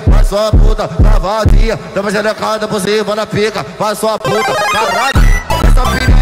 faz sua puta, cavadinha, dá uma gelecada por cima na pica, faz sua puta, caralho, essa filha